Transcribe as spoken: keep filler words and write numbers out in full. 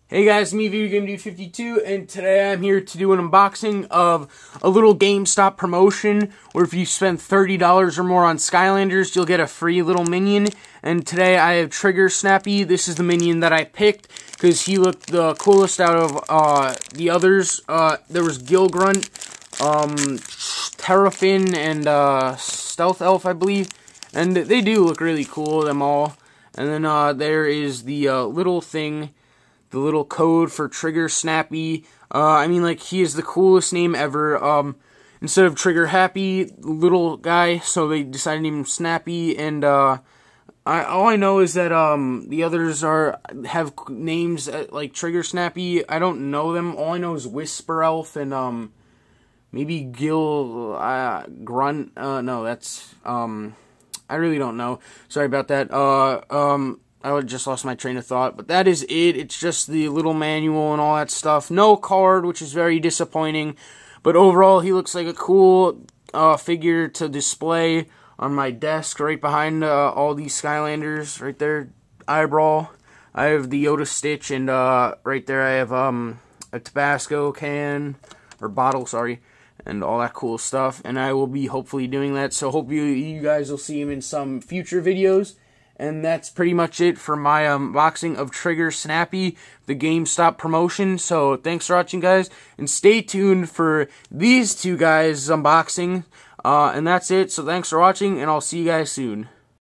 Hey guys, me Video Game Dude fifty-two, and today I'm here to do an unboxing of a little GameStop promotion where if you spend thirty dollars or more on Skylanders, you'll get a free little minion. And today I have Trigger Snappy. This is the minion that I picked because he looked the coolest out of uh, the others. Uh, there was Gilgrunt, um, Terrafin, and uh, Stealth Elf, I believe. And they do look really cool, them all. And then uh, there is the uh, little thing. The little code for Trigger Snappy. Uh, I mean, like, he is the coolest name ever. Um, instead of Trigger Happy, little guy, so they decided to name him Snappy. And uh, I, all I know is that um, the others are have names uh, like Trigger Snappy. I don't know them. All I know is Whisper Elf and um, maybe Gil uh, Grunt. Uh, no, that's um, I really don't know. Sorry about that. Uh, um. I just lost my train of thought, but that is it. It's just the little manual and all that stuff. No card, which is very disappointing. But overall, he looks like a cool uh, figure to display on my desk right behind uh, all these Skylanders. Right there, eyebrow. I have the Yoda Stitch, and uh, right there I have um, a Tabasco can, or bottle, sorry, and all that cool stuff. And I will be hopefully doing that, so hope you, you guys will see him in some future videos. And that's pretty much it for my unboxing of Trigger Snappy, the GameStop promotion. So thanks for watching, guys, and stay tuned for these two guys' unboxing. Uh, and that's it. So thanks for watching, and I'll see you guys soon.